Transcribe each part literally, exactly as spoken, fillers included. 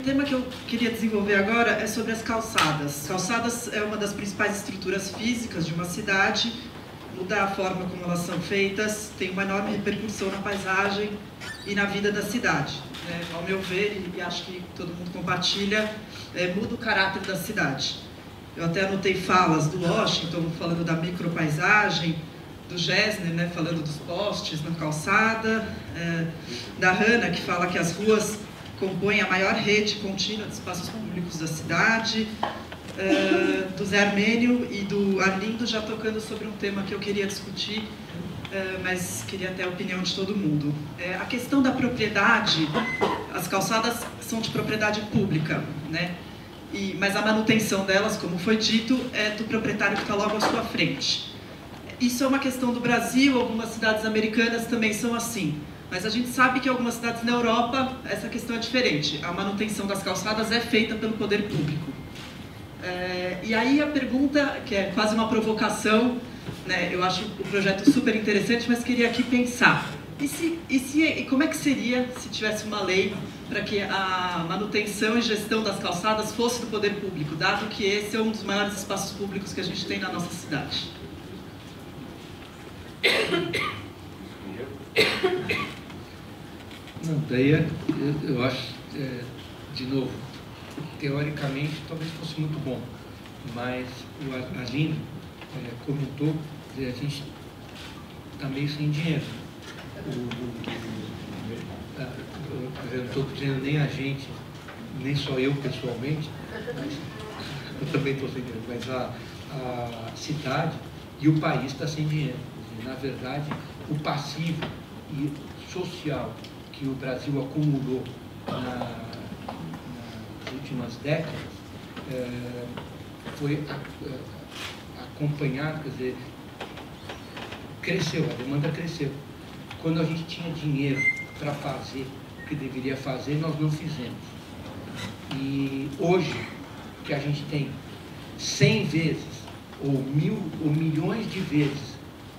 O tema que eu queria desenvolver agora é sobre as calçadas. Calçadas é uma das principais estruturas físicas de uma cidade. Mudar a forma como elas são feitas tem uma enorme repercussão na paisagem e na vida da cidade. É, ao meu ver, e acho que todo mundo compartilha, é, muda o caráter da cidade. Eu até anotei falas do Washington falando da micropaisagem, do Gessner, né, falando dos postes na calçada, é, da Hanna, que fala que as ruas compõem a maior rede contínua de espaços públicos da cidade, uh, do Zé Armênio e do Arlindo já tocando sobre um tema que eu queria discutir, uh, mas queria ter a opinião de todo mundo. É, a questão da propriedade, as calçadas são de propriedade pública, né? E, mas a manutenção delas, como foi dito, é do proprietário que está logo à sua frente. Isso é uma questão do Brasil, algumas cidades americanas também são assim. Mas a gente sabe que em algumas cidades na Europa essa questão é diferente. A manutenção das calçadas é feita pelo poder público. É, e aí a pergunta, que é quase uma provocação, né, eu acho o projeto super interessante, mas queria aqui pensar. E, se, e, se, e como é que seria se tivesse uma lei para que a manutenção e gestão das calçadas fosse do poder público, dado que esse é um dos maiores espaços públicos que a gente tem na nossa cidade? Não, daí eu, eu acho, é, de novo, teoricamente talvez fosse muito bom, mas o Arlindo é, comentou que a gente está meio sem dinheiro. O, o, a, eu não estou dizendo nem a gente, nem só eu pessoalmente, mas eu também estou sem dinheiro, mas a, a cidade e o país está sem dinheiro. Na verdade, o passivo e social que o Brasil acumulou na, nas últimas décadas é, foi a, a, acompanhado, quer dizer, cresceu, a demanda cresceu. Quando a gente tinha dinheiro para fazer o que deveria fazer, nós não fizemos. E hoje, que a gente tem cem vezes, ou mil, ou milhões de vezes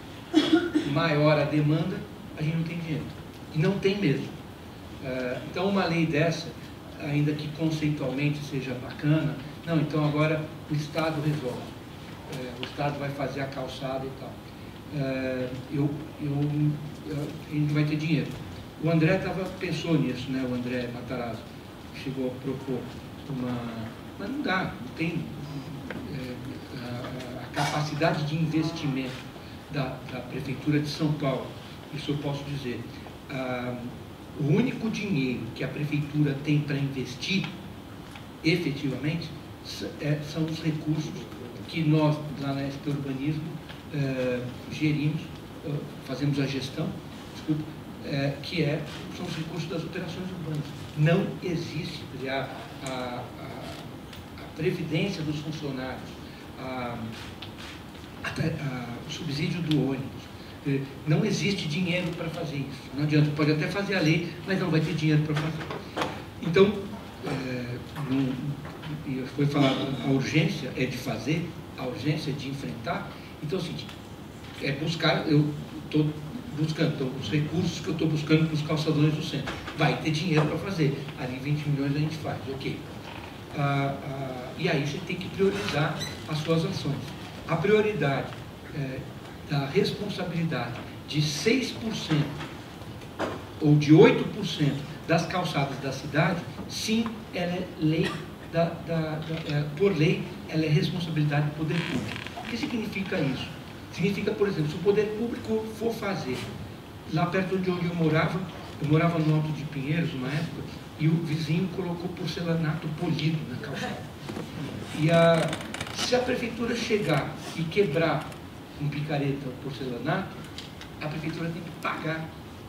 maior a demanda, a gente não tem dinheiro. E não tem mesmo. Uh, então, uma lei dessa, ainda que conceitualmente seja bacana, não, então agora o Estado resolve. Uh, o Estado vai fazer a calçada e tal. Uh, eu, eu, eu, ele vai ter dinheiro. O André tava, pensou nisso, né? O André Matarazzo chegou a propor uma... Mas não dá, não tem é, a, a capacidade de investimento Da, da Prefeitura de São Paulo, isso eu posso dizer. Ah, o único dinheiro que a Prefeitura tem para investir, efetivamente, é, são os recursos que nós, lá na S P Urbanismo, eh, gerimos, eh, fazemos a gestão, desculpa, eh, que é, são os recursos das operações urbanas. Não existe, quer dizer, a, a, a, a previdência dos funcionários, a, A, o subsídio do ônibus. Não existe dinheiro para fazer isso. Não adianta, pode até fazer a lei, mas não vai ter dinheiro para fazer. Então, é, não, foi falado, a urgência é de fazer, a urgência é de enfrentar. Então, assim, é buscar, eu estou buscando, então, os recursos que eu estou buscando para os calçadões do centro. Vai ter dinheiro para fazer. Ali vinte milhões a gente faz, ok. Ah, ah, e aí você tem que priorizar as suas ações. A prioridade é, da responsabilidade de seis por cento ou de oito por cento das calçadas da cidade, sim, ela é lei, da, da, da, é, por lei, ela é responsabilidade do poder público. O que significa isso? Significa, por exemplo, se o poder público for fazer, lá perto de onde eu morava, eu morava no Alto de Pinheiros, uma época, e o vizinho colocou porcelanato polido na calçada. E a... Se a prefeitura chegar e quebrar um picareta ou porcelanato, a prefeitura tem que pagar.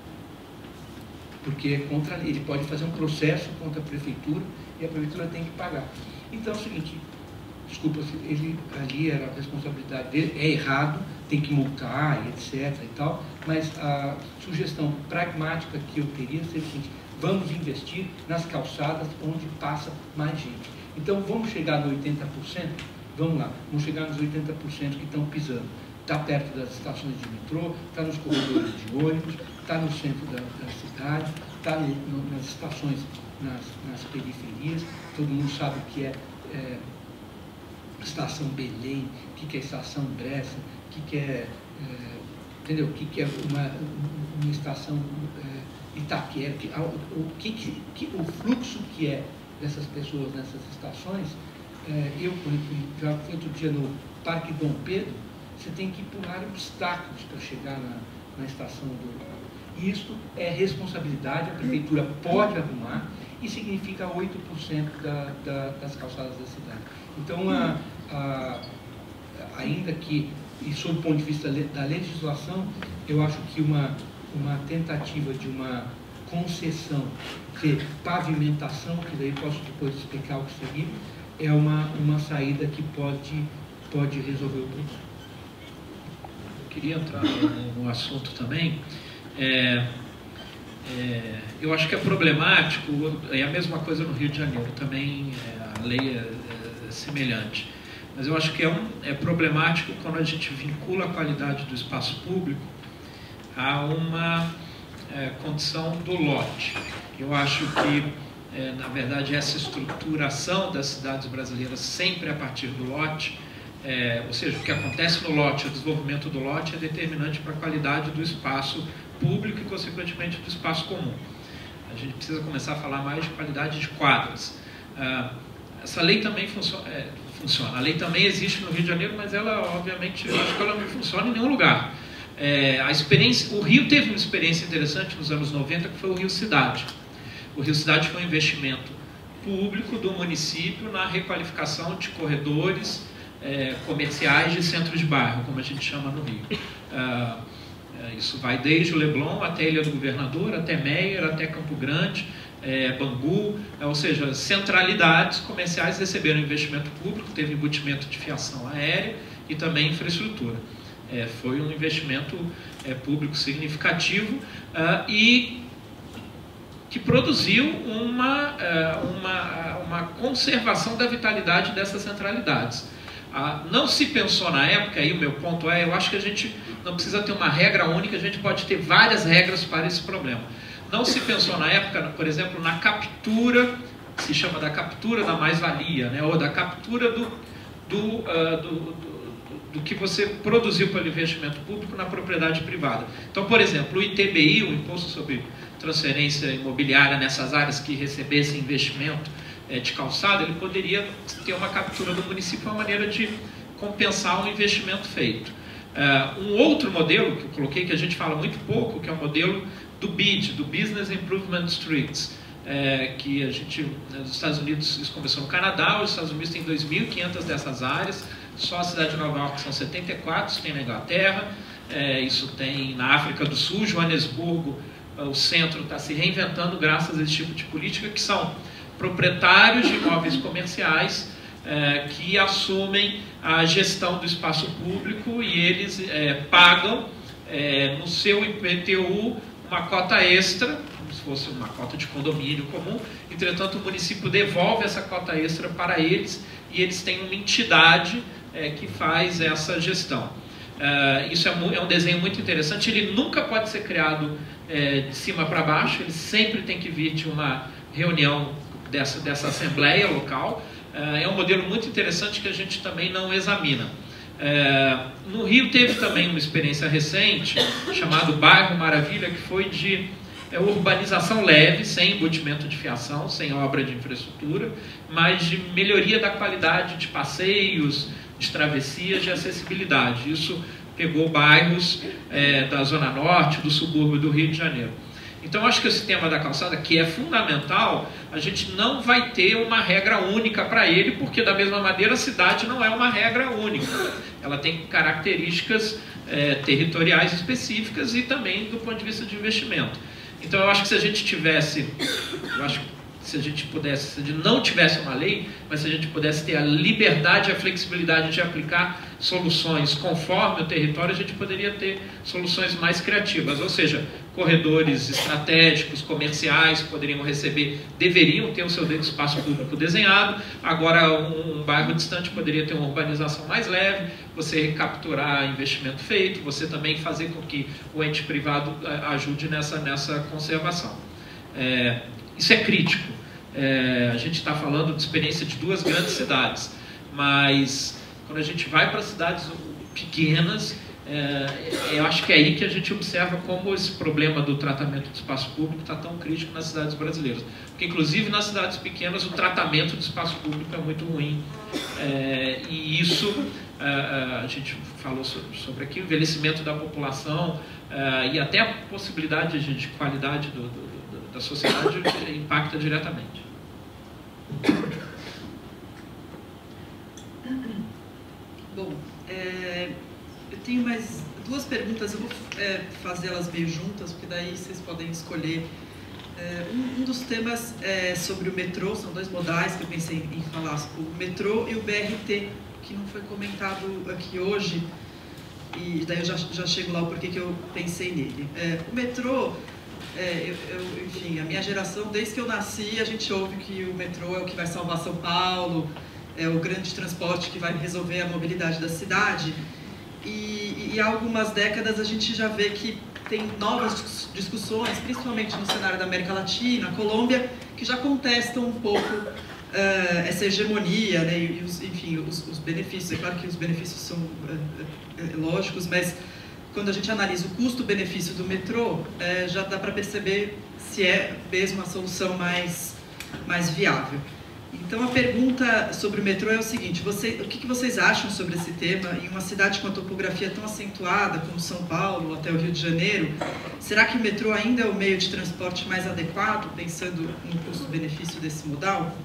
Porque é contra ele. Ele pode fazer um processo contra a prefeitura e a prefeitura tem que pagar. Então é o seguinte, desculpa, ele, ali era a responsabilidade dele, é errado, tem que multar e etc e tal, mas a sugestão pragmática que eu teria seria o seguinte, vamos investir nas calçadas onde passa mais gente. Então vamos chegar no oitenta por cento? Vamos lá, vamos chegar nos oitenta por cento que estão pisando. Está perto das estações de metrô, está nos corredores de ônibus, está no centro da, da cidade, está nas estações, nas, nas periferias. Todo mundo sabe o que é, é estação Belém, o que, que é estação Bressa, o que, que é, é, entendeu? O que, que é uma, uma estação é, Itaquera, que, o, que, que, o fluxo que é dessas pessoas nessas estações. É, eu, por exemplo, já fui outro dia no Parque Dom Pedro, você tem que pular obstáculos para chegar na, na estação do... E isso é responsabilidade, a prefeitura pode arrumar, e significa oito por cento da, da, das calçadas da cidade. Então, a, a, ainda que, e sob o ponto de vista da legislação, eu acho que uma, uma tentativa de uma concessão de pavimentação, que daí posso depois explicar o que seria, é uma, uma saída que pode, pode resolver o problema. Eu queria entrar no, no assunto também. É, é, eu acho que é problemático, é a mesma coisa no Rio de Janeiro, também é, a lei é, é semelhante. Mas eu acho que é, um, é problemático quando a gente vincula a qualidade do espaço público a uma é, condição do lote. Eu acho que, é, na verdade, essa estruturação das cidades brasileiras sempre a partir do lote, é, ou seja, o que acontece no lote, o desenvolvimento do lote é determinante para a qualidade do espaço público e, consequentemente, do espaço comum. A gente precisa começar a falar mais de qualidade de quadras. Ah, essa lei também funciona, é, funciona. A lei também existe no Rio de Janeiro, mas ela, obviamente, eu acho que ela não funciona em nenhum lugar. É, a experiência, o Rio teve uma experiência interessante nos anos noventa, que foi o Rio Cidade. O Rio Cidade foi um investimento público do município na requalificação de corredores é, comerciais de centro de bairro, como a gente chama no Rio. Ah, isso vai desde o Leblon até a Ilha do Governador, até Meier, até Campo Grande, é, Bangu, é, ou seja, centralidades comerciais receberam investimento público, teve embutimento de fiação aérea e também infraestrutura. É, foi um investimento é, público significativo uh, e que produziu uma, uh, uma, uma conservação da vitalidade dessas centralidades. Uh, não se pensou na época, aí o meu ponto é, eu acho que a gente não precisa ter uma regra única, a gente pode ter várias regras para esse problema. Não se pensou na época, por exemplo, na captura, que se chama da captura da mais-valia, né, ou da captura do, do, uh, do, do do que você produziu pelo investimento público na propriedade privada. Então, por exemplo, o I T B I, o Imposto sobre Transferência Imobiliária nessas áreas que recebessem investimento é, de calçada, ele poderia ter uma captura do município, uma maneira de compensar um investimento feito. Uh, um outro modelo que eu coloquei, que a gente fala muito pouco, que é o modelo do B I D, do Business Improvement Districts, é, que a gente, nos Estados Unidos, isso começou no Canadá, os Estados Unidos têm dois mil e quinhentas dessas áreas, só a cidade de Nova York são setenta e quatro, isso tem na Inglaterra, é, isso tem na África do Sul, Joanesburgo, o centro está se reinventando graças a esse tipo de política, que são proprietários de imóveis comerciais é, que assumem a gestão do espaço público e eles é, pagam é, no seu I P T U uma cota extra, como se fosse uma cota de condomínio comum, entretanto o município devolve essa cota extra para eles e eles têm uma entidade é, que faz essa gestão. Uh, isso é, é um desenho muito interessante, ele nunca pode ser criado é, de cima para baixo, ele sempre tem que vir de uma reunião dessa, dessa assembleia local. Uh, é um modelo muito interessante que a gente também não examina. Uh, no Rio teve também uma experiência recente, chamado Bairro Maravilha, que foi de é, urbanização leve, sem embutimento de fiação, sem obra de infraestrutura, mas de melhoria da qualidade de passeios, de travessias, de acessibilidade. Isso pegou bairros é, da Zona Norte, do subúrbio do Rio de Janeiro. Então, acho que esse tema da calçada, que é fundamental, a gente não vai ter uma regra única para ele, porque, da mesma maneira, a cidade não é uma regra única. Ela tem características é, territoriais específicas e também do ponto de vista de investimento. Então, eu acho que se a gente tivesse... Eu acho que se a gente pudesse, se a gente não tivesse uma lei, mas se a gente pudesse ter a liberdade e a flexibilidade de aplicar soluções conforme o território, a gente poderia ter soluções mais criativas, ou seja, corredores estratégicos, comerciais, poderiam receber, deveriam ter o seu espaço público desenhado. Agora, um, um bairro distante poderia ter uma urbanização mais leve, você recapturar investimento feito, você também fazer com que o ente privado ajude nessa, nessa conservação. É, isso é crítico. É, a gente está falando de experiência de duas grandes cidades, mas quando a gente vai para cidades pequenas, é, eu acho que é aí que a gente observa como esse problema do tratamento do espaço público está tão crítico nas cidades brasileiras. Porque, inclusive, nas cidades pequenas, o tratamento do espaço público é muito ruim. É, e isso, a, a gente falou sobre, sobre aqui, o envelhecimento da população é, e até a possibilidade de, de qualidade do, do, do, da sociedade impacta diretamente. Bom, é, eu tenho mais duas perguntas, eu vou é, fazê-las meio juntas, porque daí vocês podem escolher. É, um, um dos temas é sobre o metrô, são dois modais que eu pensei em falar, o metrô e o B R T, que não foi comentado aqui hoje, e daí eu já, já chego lá o porquê que eu pensei nele. É, o metrô, é, eu, eu, enfim, a minha geração, desde que eu nasci, a gente ouve que o metrô é o que vai salvar São Paulo, é o grande transporte que vai resolver a mobilidade da cidade. E, e há algumas décadas a gente já vê que tem novas discussões, principalmente no cenário da América Latina, Colômbia, que já contestam um pouco uh, essa hegemonia, né, e os, enfim, os, os benefícios. É claro que os benefícios são uh, uh, lógicos, mas quando a gente analisa o custo-benefício do metrô, uh, já dá para perceber se é mesmo a solução mais, mais viável. Então, a pergunta sobre o metrô é o seguinte: você, o que, que vocês acham sobre esse tema? Em uma cidade com a topografia tão acentuada como São Paulo, até o Rio de Janeiro, será que o metrô ainda é o meio de transporte mais adequado, pensando no custo-benefício desse modal?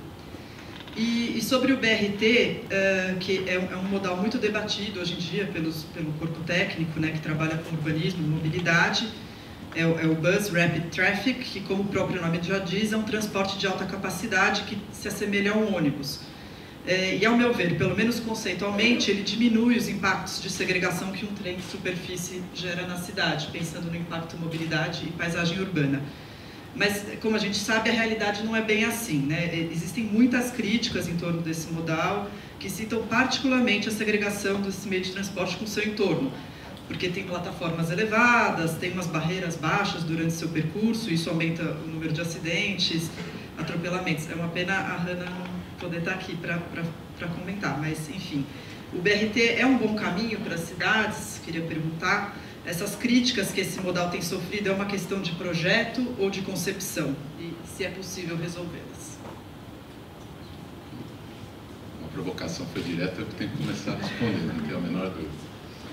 E, e sobre o B R T, uh, que é um, é um modal muito debatido hoje em dia pelos, pelo corpo técnico, né, que trabalha com urbanismo e mobilidade, É o, é o Bus Rapid Traffic, que, como o próprio nome já diz, é um transporte de alta capacidade que se assemelha a um ônibus. É, e, ao meu ver, pelo menos conceitualmente, ele diminui os impactos de segregação que um trem de superfície gera na cidade, pensando no impacto mobilidade e paisagem urbana. Mas, como a gente sabe, a realidade não é bem assim, né? Existem muitas críticas em torno desse modal, que citam particularmente a segregação desse meio de transporte com o seu entorno, porque tem plataformas elevadas, tem umas barreiras baixas durante seu percurso, isso aumenta o número de acidentes, atropelamentos. É uma pena a Hannah não poder estar aqui para comentar, mas, enfim. O B R T é um bom caminho para as cidades? Queria perguntar. Essas críticas que esse modal tem sofrido é uma questão de projeto ou de concepção? E se é possível resolvê-las? Uma provocação foi direta, eu tenho que começar a responder, não tenho a menor dúvida.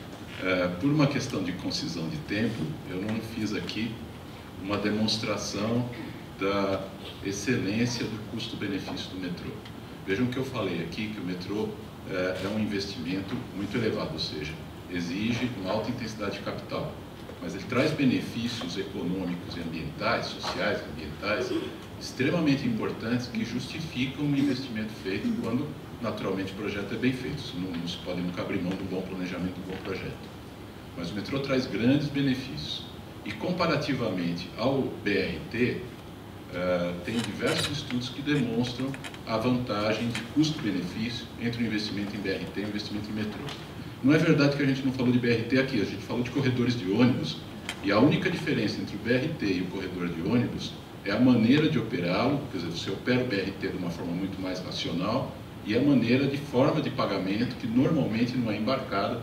É, por uma questão de concisão de tempo, eu não fiz aqui uma demonstração da excelência do custo-benefício do metrô. Vejam que eu falei aqui que o metrô é, é um investimento muito elevado, ou seja, exige uma alta intensidade de capital, mas ele traz benefícios econômicos e ambientais, sociais e ambientais, extremamente importantes que justificam o investimento feito quando naturalmente o projeto é bem feito. Isso não, não se pode nunca abrir mão do bom planejamento do bom projeto. Mas o metrô traz grandes benefícios. E comparativamente ao B R T, uh, tem diversos estudos que demonstram a vantagem de custo-benefício entre o investimento em B R T e o investimento em metrô. Não é verdade que a gente não falou de B R T aqui, a gente falou de corredores de ônibus, e a única diferença entre o B R T e o corredor de ônibus é a maneira de operá-lo, quer dizer, você opera o B R T de uma forma muito mais racional, e a maneira de forma de pagamento, que normalmente não é embarcada,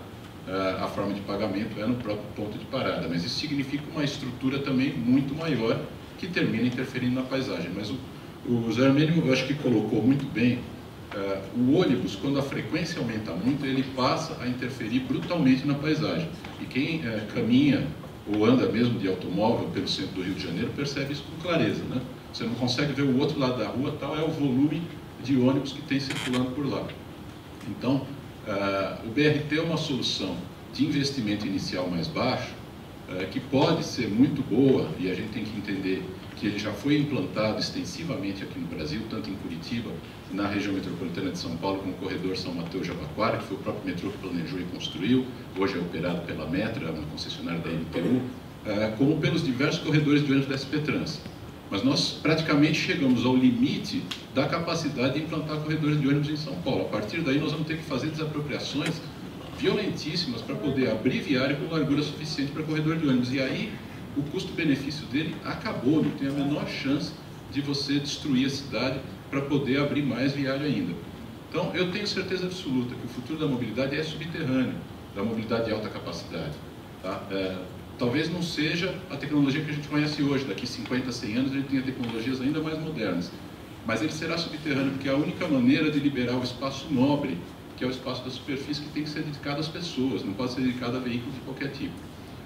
a forma de pagamento é no próprio ponto de parada, mas isso significa uma estrutura também muito maior que termina interferindo na paisagem. Mas o, o Zé Armênio, eu acho que colocou muito bem, uh, o ônibus, quando a frequência aumenta muito, ele passa a interferir brutalmente na paisagem. E quem uh, caminha ou anda mesmo de automóvel pelo centro do Rio de Janeiro percebe isso com clareza, né? Você não consegue ver o outro lado da rua, tal é o volume de ônibus que tem circulando por lá. Então, uh, o B R T é uma solução de investimento inicial mais baixo, uh, que pode ser muito boa, e a gente tem que entender que ele já foi implantado extensivamente aqui no Brasil, tanto em Curitiba, na região metropolitana de São Paulo, com o corredor São Mateus-Jabaquara, que foi o próprio metrô que planejou e construiu, hoje é operado pela Metra, uma concessionária da M T U, uh, como pelos diversos corredores de ônibus da S P Trans. Mas nós praticamente chegamos ao limite da capacidade de implantar corredores de ônibus em São Paulo. A partir daí nós vamos ter que fazer desapropriações violentíssimas para poder abrir viária com largura suficiente para corredor de ônibus. E aí o custo-benefício dele acabou, não tem a menor chance de você destruir a cidade para poder abrir mais viário ainda. Então, eu tenho certeza absoluta que o futuro da mobilidade é subterrâneo, da mobilidade de alta capacidade. Tá? É, talvez não seja a tecnologia que a gente conhece hoje, daqui cinquenta, cem anos a gente tenha tecnologias ainda mais modernas. Mas ele será subterrâneo porque é a única maneira de liberar o espaço nobre, que é o espaço da superfície que tem que ser dedicado às pessoas, não pode ser dedicado a veículos de qualquer tipo.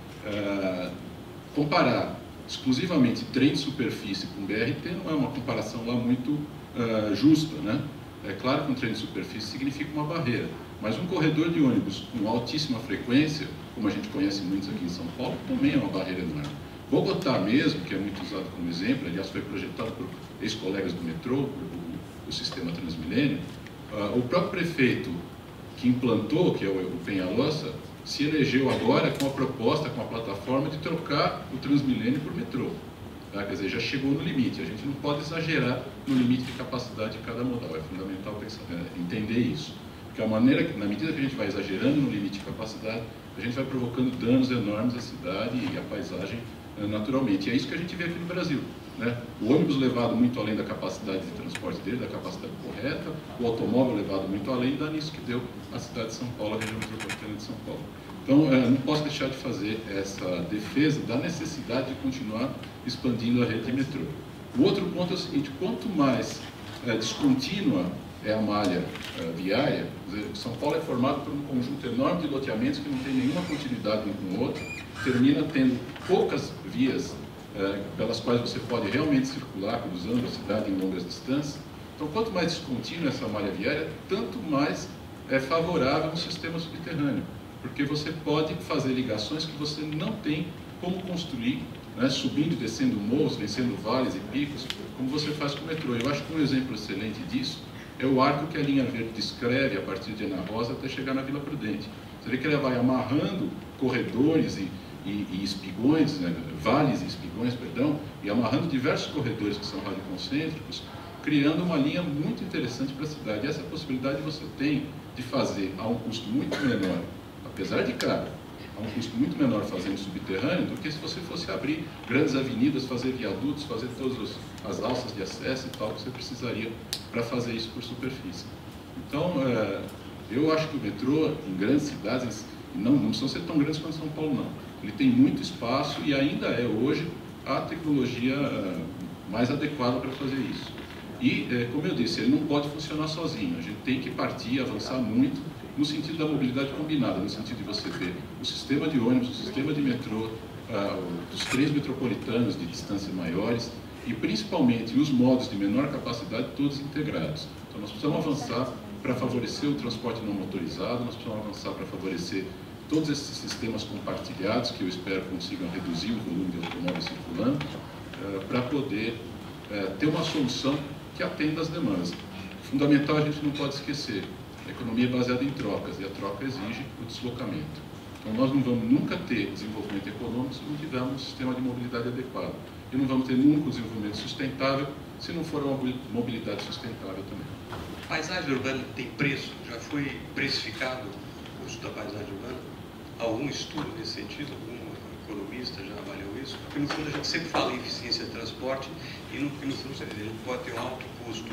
É, comparar exclusivamente trem de superfície com B R T não é uma comparação lá muito uh, justa, né? É claro que um trem de superfície significa uma barreira, mas um corredor de ônibus com altíssima frequência, como a gente conhece muitos aqui em São Paulo, também é uma barreira enorme. Bogotá mesmo, que é muito usado como exemplo, aliás foi projetado por ex-colegas do metrô, o, o sistema Transmilênio, uh, o próprio prefeito que implantou, que é o, o Penhallosa, se elegeu agora com a proposta, com a plataforma de trocar o Transmilênio por metrô. Tá? Quer dizer, já chegou no limite. A gente não pode exagerar no limite de capacidade de cada modal. É fundamental pensar, é, entender isso. Porque a maneira que, na medida que a gente vai exagerando no limite de capacidade, a gente vai provocando danos enormes à cidade e à paisagem é, naturalmente. E é isso que a gente vê aqui no Brasil. Né? O ônibus levado muito além da capacidade de transporte dele, da capacidade correta, o automóvel levado muito além, dá nisso que deu a cidade de São Paulo, a região metropolitana de São Paulo. Então, não posso deixar de fazer essa defesa da necessidade de continuar expandindo a rede de metrô. O outro ponto é o seguinte, quanto mais é, descontínua é a malha é, viária, São Paulo é formado por um conjunto enorme de loteamentos que não tem nenhuma continuidade um com o outro, termina tendo poucas vias é, pelas quais você pode realmente circular, cruzando a cidade em longas distâncias. Então, quanto mais descontínua essa malha viária, tanto mais é favorável um sistema subterrâneo, porque você pode fazer ligações que você não tem como construir, né, subindo e descendo morros, vencendo vales e picos, como você faz com o metrô. Eu acho que um exemplo excelente disso é o arco que a linha verde descreve a partir de Ana Rosa até chegar na Vila Prudente. Você vê que ela vai amarrando corredores e, e, e espigões, né, vales e espigões, perdão, e amarrando diversos corredores que são radioconcêntricos, criando uma linha muito interessante para a cidade. E essa possibilidade você tem de fazer a um custo muito menor, apesar de caro, a um custo muito menor fazendo subterrâneo do que se você fosse abrir grandes avenidas, fazer viadutos, fazer todas as alças de acesso e tal que você precisaria para fazer isso por superfície. Então, é, eu acho que o metrô, em grandes cidades, não, não precisam ser tão grandes quanto São Paulo, não. Ele tem muito espaço e ainda é hoje a tecnologia é, mais adequada para fazer isso. E, é, como eu disse, ele não pode funcionar sozinho. A gente tem que partir, avançar muito no sentido da mobilidade combinada, no sentido de você ter o sistema de ônibus, o sistema de metrô, uh, os trens metropolitanos de distâncias maiores e, principalmente, os modos de menor capacidade, todos integrados. Então, nós precisamos avançar para favorecer o transporte não motorizado, nós precisamos avançar para favorecer todos esses sistemas compartilhados, que eu espero consigam reduzir o volume de automóveis circulando, uh, para poder uh, ter uma solução que atenda às demandas. Fundamental, a gente não pode esquecer, a economia é baseada em trocas e a troca exige o deslocamento. Então, nós não vamos nunca ter desenvolvimento econômico se não tivermos um sistema de mobilidade adequado. E não vamos ter nunca um desenvolvimento sustentável se não for uma mobilidade sustentável também. A paisagem urbana tem preço? Já foi precificado o custo da paisagem urbana? Algum estudo nesse sentido? Algum economista já avaliou isso? Porque, no fundo, a gente sempre fala em eficiência de transporte e, no, no fundo, ele pode ter um alto custo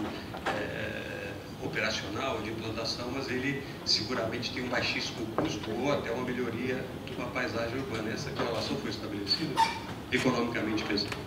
é, operacional, de implantação, mas ele seguramente tem um baixíssimo custo ou até uma melhoria de uma paisagem urbana. Essa correlação foi estabelecida economicamente pensando.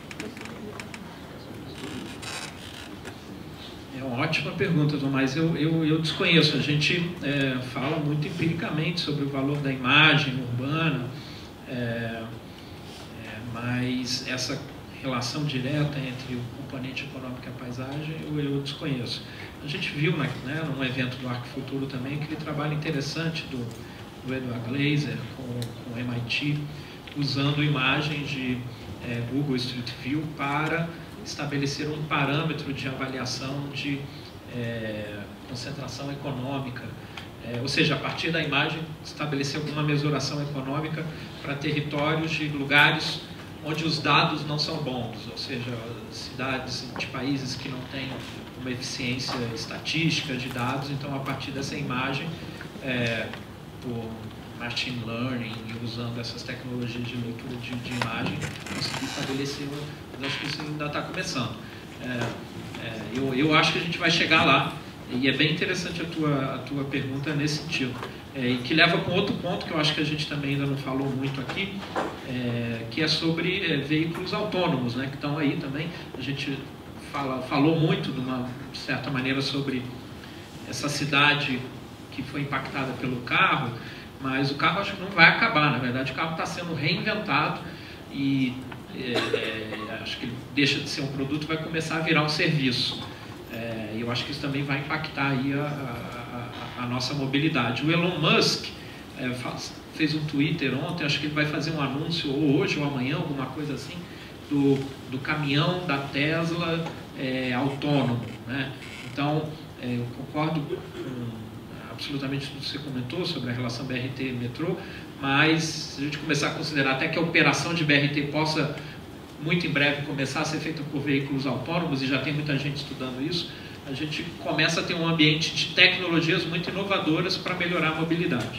É uma ótima pergunta, Tomás. Eu, eu, eu desconheço. A gente é, fala muito empiricamente sobre o valor da imagem urbana, é, é, mas essa relação direta entre o componente econômico e a paisagem eu, eu desconheço. A gente viu, né, num evento do Arco Futuro também, aquele trabalho interessante do, do Edward Glaser com, com o M I T, usando imagens de é, Google Street View para estabelecer um parâmetro de avaliação de é, concentração econômica. É, ou seja, a partir da imagem, estabelecer alguma mesuração econômica para territórios de lugares onde os dados não são bons, ou seja, cidades de países que não têm uma eficiência estatística de dados. Então, a partir dessa imagem, é, por machine learning e usando essas tecnologias de leitura de, de imagem, conseguir estabelecer, mas acho que isso ainda está começando. É, é, eu, eu acho que a gente vai chegar lá, e é bem interessante a tua, a tua pergunta nesse sentido. É, e que leva para um outro ponto que eu acho que a gente também ainda não falou muito aqui, é, que é sobre é, veículos autônomos, né, que estão aí também. A gente fala, falou muito, de uma certa maneira, sobre essa cidade que foi impactada pelo carro, mas o carro acho que não vai acabar. Na verdade, o carro está sendo reinventado e é, é, acho que ele deixa de ser um produto e vai começar a virar um serviço. É, eu acho que isso também vai impactar aí a, a, a, a nossa mobilidade. O Elon Musk é, faz, fez um Twitter ontem, acho que ele vai fazer um anúncio ou hoje ou amanhã, alguma coisa assim, do, do caminhão da Tesla é, autônomo, né? Então, é, eu concordo com absolutamente tudo que você comentou sobre a relação B R T e metrô, mas se a gente começar a considerar até que a operação de B R T possa muito em breve começar a ser feita por veículos autônomos, e já tem muita gente estudando isso, a gente começa a ter um ambiente de tecnologias muito inovadoras para melhorar a mobilidade.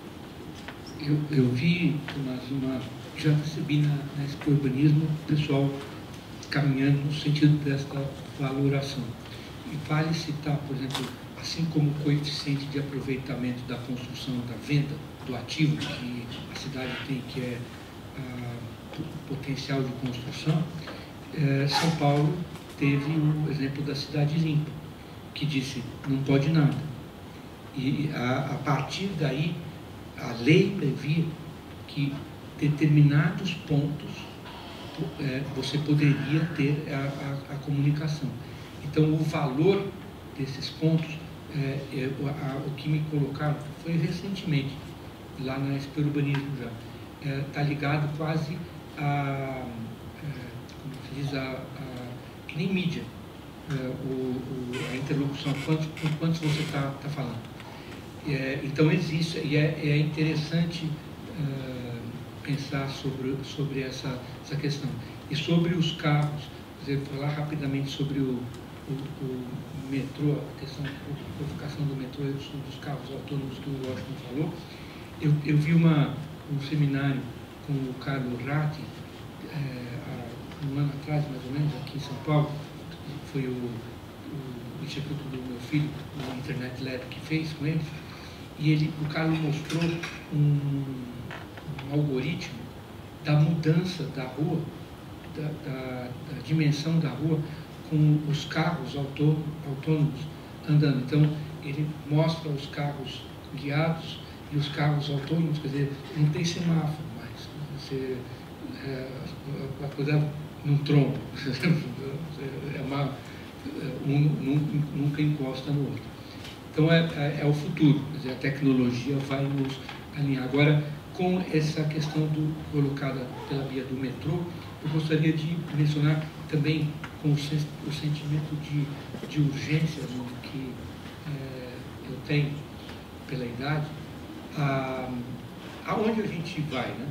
Eu, eu vi, Tomás, uma, já recebi na, na Expo Urbanismo o pessoal caminhando no sentido desta valoração. E vale citar, por exemplo, assim como o coeficiente de aproveitamento da construção, da venda do ativo que a cidade tem, que é a potencial de construção, eh, São Paulo teve o exemplo da cidade limpa, que disse não pode nada. E a, a partir daí, a lei previa que determinados pontos eh, você poderia ter a, a, a comunicação. Então, o valor desses pontos, eh, eh, a, a, o que me colocaram foi recentemente, lá na Expo Urbanismo já, está ligado quase a, como se diz, a, a, que nem mídia, o, o, a interlocução, quantos, com quantos você está tá falando. É, então existe, e é, é interessante uh, pensar sobre, sobre essa, essa questão. E sobre os carros, quer dizer, falar rapidamente sobre o, o, o metrô, a questão, a provocação do metrô e dos, dos carros autônomos que o Washington falou. Eu, eu vi uma, um seminário com o Carlo Ratti, é, há um ano atrás, mais ou menos, aqui em São Paulo. Foi o, o instituto do meu filho, o Internet Lab, que fez com ele. E ele, o Carlo mostrou um, um algoritmo da mudança da rua, da, da, da dimensão da rua, com os carros autônomos, autônomos andando. Então, ele mostra os carros guiados e os carros autônomos, quer dizer, não tem semáforo mais. Você, é, a coisa num tronco, é uma, um, nunca encosta no outro. Então, é, é, é o futuro, quer dizer, a tecnologia vai nos alinhar. Agora, com essa questão do, colocada pela via do metrô, eu gostaria de mencionar também com o, o sentimento de, de urgência, né, que é, eu tenho pela idade, a, aonde a gente vai, né?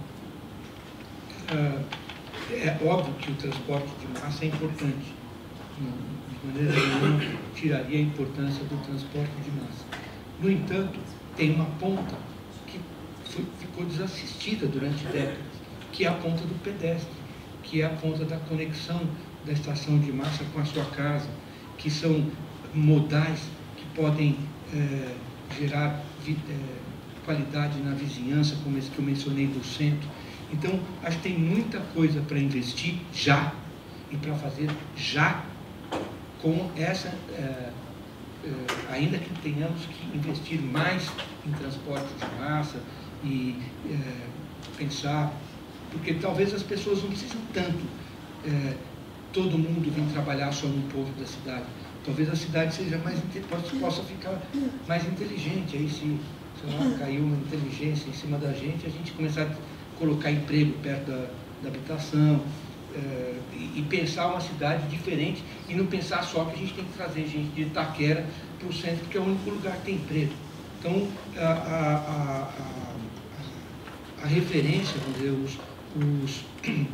Ah, é óbvio que o transporte de massa é importante, de maneira nenhuma tiraria a importância do transporte de massa. No entanto, tem uma ponta que foi, ficou desassistida durante décadas, que é a ponta do pedestre, que é a ponta da conexão da estação de massa com a sua casa, que são modais que podem é, gerar é, qualidade na vizinhança, como esse que eu mencionei do centro. Então, acho que tem muita coisa para investir já e para fazer já com essa, é, é, ainda que tenhamos que investir mais em transporte de massa e é, pensar, porque talvez as pessoas não precisam tanto, é, todo mundo vir trabalhar só num ponto da cidade. Talvez a cidade seja mais, possa ficar mais inteligente, aí se, sei lá, caiu uma inteligência em cima da gente, a gente começar a colocar emprego perto da, da habitação, é, e, e pensar uma cidade diferente, e não pensar só que a gente tem que trazer gente de Itaquera para o centro, porque é o único lugar que tem emprego. Então, a, a, a, a, a referência, vamos dizer, os, os,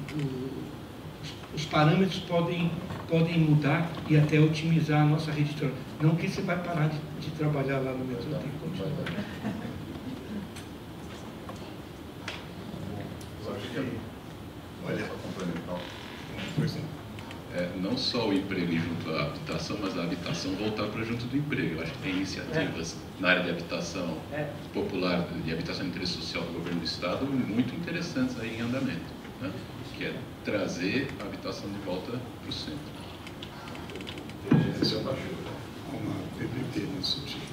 os, os parâmetros podem, podem mudar e até otimizar a nossa rede de transporte. Não que você vai parar de, de trabalhar lá no metrô, tem que continuar. Olha, só complementar. Pois não. É, não só o emprego ir junto à habitação, mas a habitação voltar para junto do emprego. Eu acho que tem iniciativas é. na área de habitação é. popular, de habitação de interesse social do governo do Estado, muito interessantes aí em andamento, né? Que é trazer a habitação de volta para o centro. Há uma P P T nesse sentido.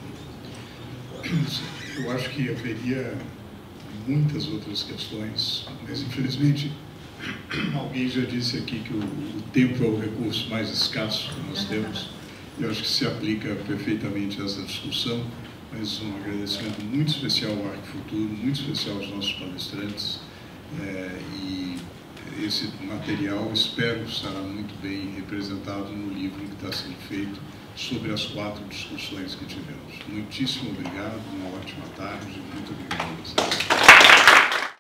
Eu acho que haveria muitas outras questões, mas infelizmente alguém já disse aqui que o, o tempo é o recurso mais escasso que nós temos. Eu acho que se aplica perfeitamente a essa discussão, mas um agradecimento muito especial ao Arquifuturo, muito especial aos nossos palestrantes, é, e esse material, espero, estará muito bem representado no livro que está sendo feito sobre as quatro discussões que tivemos. Muitíssimo obrigado, uma ótima tarde, muito obrigado a vocês.